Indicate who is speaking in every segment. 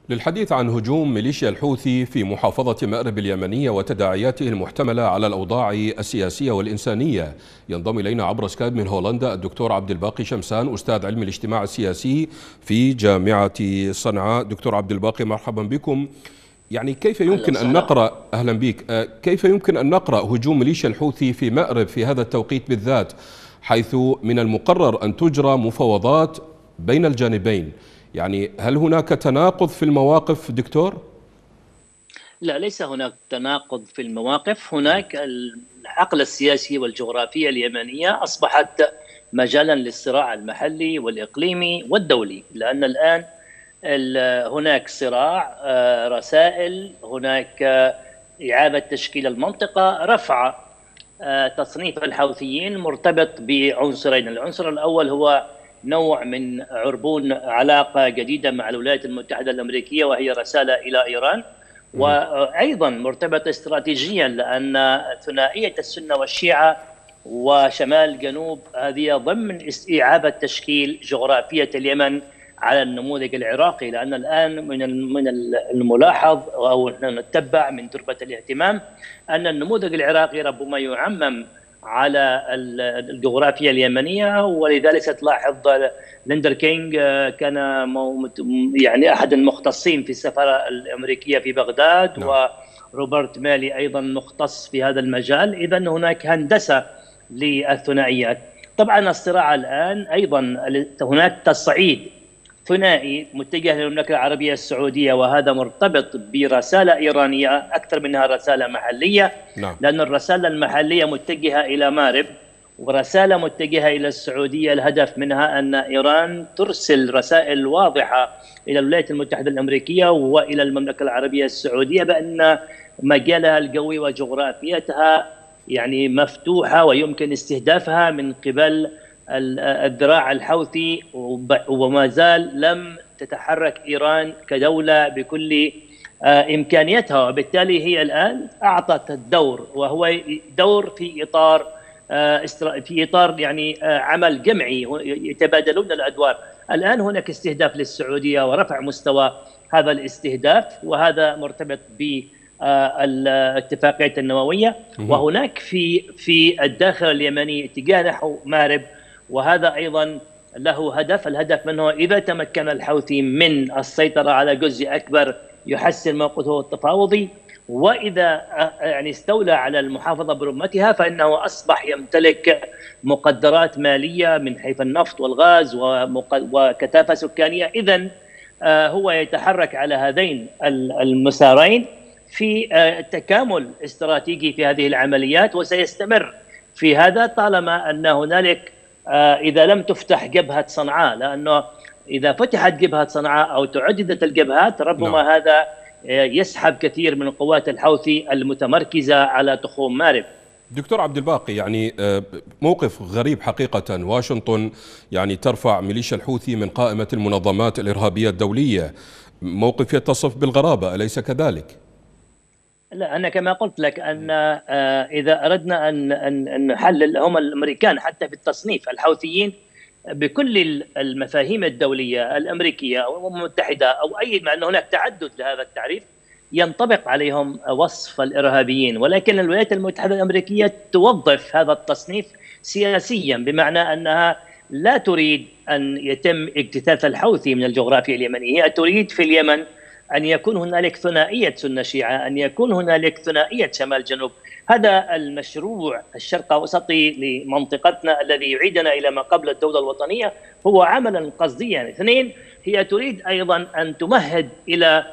Speaker 1: للحديث عن هجوم ميليشيا الحوثي في محافظة مأرب اليمنية وتداعياته المحتملة على الأوضاع السياسية والإنسانية، ينضم إلينا عبر سكايب من هولندا الدكتور عبد الباقي شمسان، أستاذ علم الاجتماع السياسي في جامعة صنعاء. دكتور عبد الباقي، مرحبا بكم. يعني كيف يمكن أن نقرأ، أهلا بك، كيف يمكن أن نقرأ هجوم ميليشيا الحوثي في مأرب في هذا التوقيت بالذات، حيث من المقرر أن تجرى مفاوضات بين الجانبين؟ يعني هل هناك تناقض في المواقف دكتور؟
Speaker 2: لا، ليس هناك تناقض في المواقف. هناك الحقل السياسي والجغرافية اليمنية أصبحت مجالا للصراع المحلي والإقليمي والدولي، لأن الآن هناك صراع، رسائل، هناك إعادة تشكيل المنطقة، رفع تصنيف الحوثيين مرتبط بعنصرين. العنصر الأول هو نوع من عربون علاقة جديدة مع الولايات المتحدة الأمريكية، وهي رسالة إلى إيران، وأيضا مرتبط استراتيجيا لأن ثنائية السنة والشيعة وشمال جنوب هذه ضمن إعادة تشكيل جغرافية اليمن على النموذج العراقي. لأن الآن من الملاحظ أو نتبع من تربة الاهتمام أن النموذج العراقي ربما يعمم على الجغرافيا اليمنية، ولذلك ستلاحظ ليندر كينغ كان يعني أحد المختصين في السفارة الأمريكية في بغداد، وروبرت مالي أيضا مختص في هذا المجال. إذن هناك هندسة للثنائيات. طبعا الصراع الآن أيضا هناك تصعيد ثنائي متجه للمملكة العربية السعودية، وهذا مرتبط برسالة إيرانية أكثر منها رسالة محلية. لأن الرسالة المحلية متجهة إلى مأرب، ورسالة متجهة إلى السعودية الهدف منها أن إيران ترسل رسائل واضحة إلى الولايات المتحدة الأمريكية وإلى المملكة العربية السعودية بأن مجالها الجوي وجغرافيتها يعني مفتوحة ويمكن استهدافها من قبل الذراع الحوثي، وما زال لم تتحرك إيران كدولة بكل إمكانيتها. وبالتالي هي الآن أعطت الدور، وهو دور في إطار يعني عمل جمعي، يتبادلون الأدوار. الآن هناك استهداف للسعودية ورفع مستوى هذا الاستهداف، وهذا مرتبط بالاتفاقية النووية. وهناك في الداخل اليمني اتجاه نحو مأرب، وهذا أيضا له هدف. الهدف منه إذا تمكن الحوثي من السيطرة على جزء أكبر يحسن موقفه التفاوضي، وإذا يعني استولى على المحافظة برمتها فإنه أصبح يمتلك مقدرات مالية من حيث النفط والغاز وكثافة سكانية. إذن هو يتحرك على هذين المسارين في تكامل استراتيجي في هذه العمليات، وسيستمر في هذا طالما أن هنالك إذا لم تفتح جبهة صنعاء، لأنه إذا فتحت جبهة صنعاء أو تعددت الجبهات ربما هذا يسحب كثير من قوات الحوثي المتمركزة على تخوم مأرب.
Speaker 1: دكتور عبد الباقي، يعني موقف غريب حقيقة. واشنطن يعني ترفع ميليشيا الحوثي من قائمة المنظمات الإرهابية الدولية، موقف يتصف بالغرابة، أليس كذلك؟
Speaker 2: لا، أنا كما قلت لك أن إذا أردنا أن نحلل، هم الأمريكان حتى في التصنيف الحوثيين بكل المفاهيم الدولية الأمريكية أو الأمم المتحدة أو أي، مع أن هناك تعدد لهذا التعريف، ينطبق عليهم وصف الإرهابيين. ولكن الولايات المتحدة الأمريكية توظف هذا التصنيف سياسيا، بمعنى أنها لا تريد أن يتم اجتثاث الحوثي من الجغرافيا اليمنية، هي تريد في اليمن أن يكون هنالك ثنائية سنة شيعة، أن يكون هنالك ثنائية شمال جنوب. هذا المشروع الشرق أوسطي لمنطقتنا الذي يعيدنا إلى ما قبل الدولة الوطنية هو عملا قصديا. اثنين، هي تريد أيضا أن تمهد إلى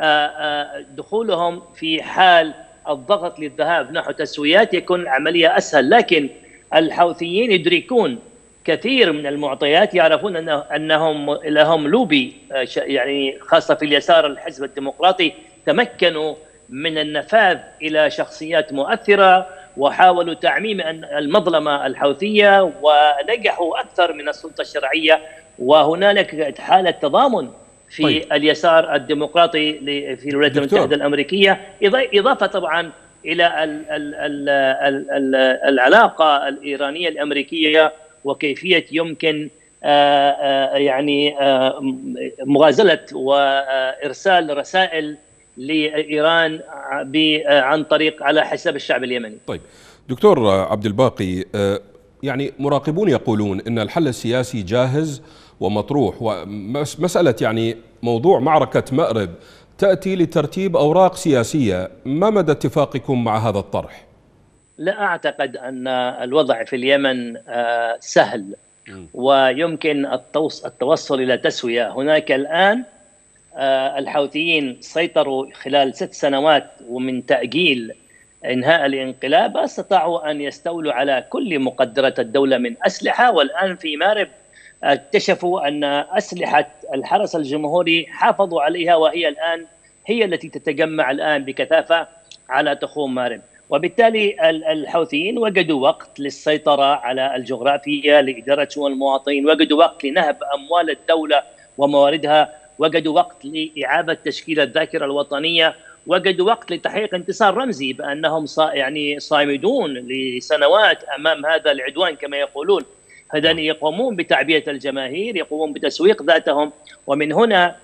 Speaker 2: دخولهم في حال الضغط للذهاب نحو تسويات يكون عملية أسهل. لكن الحوثيين يدركون كثير من المعطيات، يعرفون أنهم لهم لوبي، يعني خاصة في اليسار الحزب الديمقراطي، تمكنوا من النفاذ إلى شخصيات مؤثرة وحاولوا تعميم المظلمة الحوثية ونجحوا أكثر من السلطة الشرعية. وهنالك حالة تضامن في اليسار الديمقراطي في الولايات المتحدة الأمريكية، إضافة طبعا إلى العلاقة الإيرانية الأمريكية وكيفية يمكن يعني مغازلة وإرسال رسائل لإيران عن طريق على حساب الشعب اليمني.
Speaker 1: طيب دكتور عبد الباقي، يعني مراقبون يقولون أن الحل السياسي جاهز ومطروح، ومسألة يعني موضوع معركة مأرب تأتي لترتيب أوراق سياسية. ما مدى اتفاقكم مع هذا الطرح؟
Speaker 2: لا أعتقد أن الوضع في اليمن سهل ويمكن التوصل إلى تسوية. هناك الآن الحوثيين سيطروا خلال 6 سنوات ومن تأجيل إنهاء الانقلاب، استطاعوا أن يستولوا على كل مقدرات الدولة من أسلحة، والآن في مأرب اكتشفوا أن أسلحة الحرس الجمهوري حافظوا عليها، وهي الآن هي التي تتجمع الآن بكثافة على تخوم مأرب. وبالتالي الحوثيين وجدوا وقت للسيطرة على الجغرافيا، لإدارة شؤون المواطنين، وجدوا وقت لنهب أموال الدولة ومواردها، وجدوا وقت لإعادة تشكيل الذاكرة الوطنية، وجدوا وقت لتحقيق انتصار رمزي بأنهم يعني صامدون لسنوات أمام هذا العدوان كما يقولون. هذا يقومون بتعبئة الجماهير، يقومون بتسويق ذاتهم. ومن هنا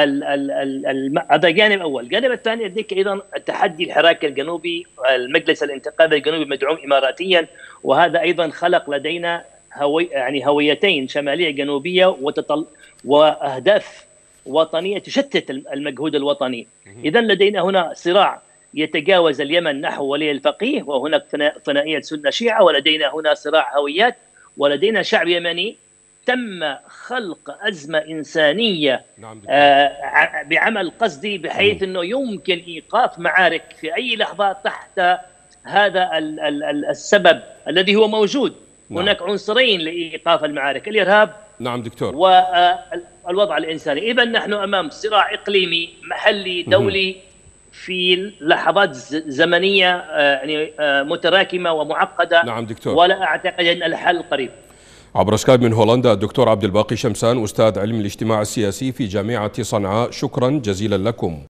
Speaker 2: هذا جانب أول. الجانب الثاني لديك أيضا التحدي الحراك الجنوبي، المجلس الانتقالي الجنوبي مدعوم إماراتيا، وهذا أيضا خلق لدينا هويتين شمالية جنوبية وأهداف وطنية تشتت المجهود الوطني. إذن لدينا هنا صراع يتجاوز اليمن نحو ولي الفقيه، وهناك ثنائية سنة شيعة، ولدينا هنا صراع هويات، ولدينا شعب يمني تم خلق أزمة إنسانية بعمل قصدي، بحيث أنه يمكن إيقاف معارك في أي لحظة تحت هذا السبب الذي هو موجود. هناك عنصرين لإيقاف المعارك: الإرهاب
Speaker 1: نعم دكتور
Speaker 2: والوضع الإنساني. إذن نحن أمام صراع إقليمي محلي دولي في لحظات زمنية يعني متراكمة ومعقدة.
Speaker 1: نعم دكتور.
Speaker 2: ولا أعتقد أن الحل قريب.
Speaker 1: عبر سكايب من هولندا الدكتور عبد الباقي شمسان، أستاذ علم الاجتماع السياسي في جامعة صنعاء، شكرا جزيلا لكم.